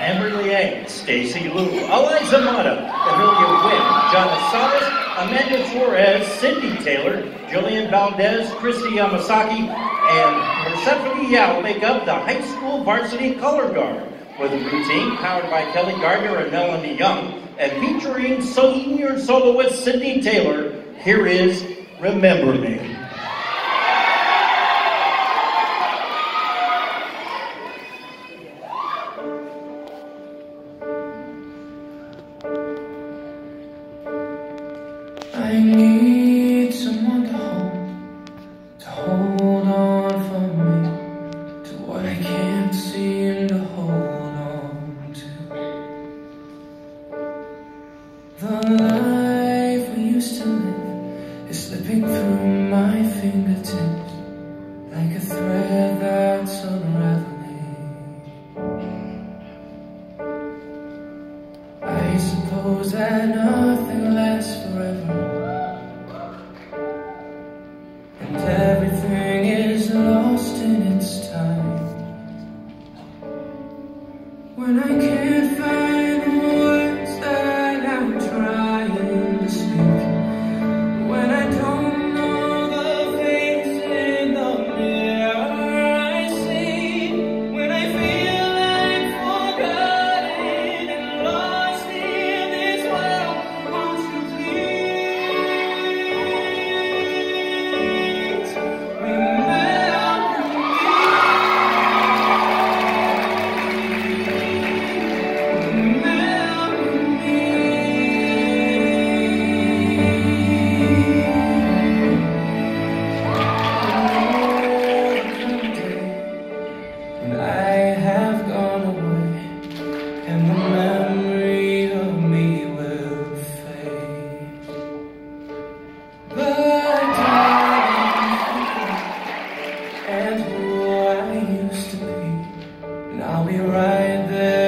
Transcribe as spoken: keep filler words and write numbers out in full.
Amber Liang, Stacy Liu, Eliza Mata, Amelia Wynn, John Asadas, Amanda Flores, Cindy Taylor, Jillian Valdez, Christy Yamasaki, and Persephone Yao make up the high school varsity color guard, with a routine powered by Kelly Gardner and Melanie Young, and featuring senior soloist Cindy Taylor. Here is Remember Me. I need someone to hold, to hold on for me, to what I can't seem to hold on to. The life we used to live is slipping through my fingertips like a thread that's unraveling. I suppose that nothing lasts forever, and everything is lost in its time. When I can't find the words that I'm trying to speak, when I don't know the face in the mirror I see, when I feel like forgotten and lost in this world, won't you please and who I used to be, and I'll be right there.